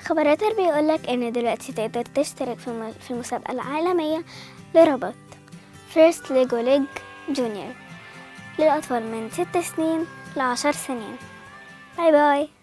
خبراته بيقولك إن دلوقتي تقدر تشترك في المسابقة العالمية لربط First Lego League Junior للأطفال من 6 سنين ل10 سنين. باي باي.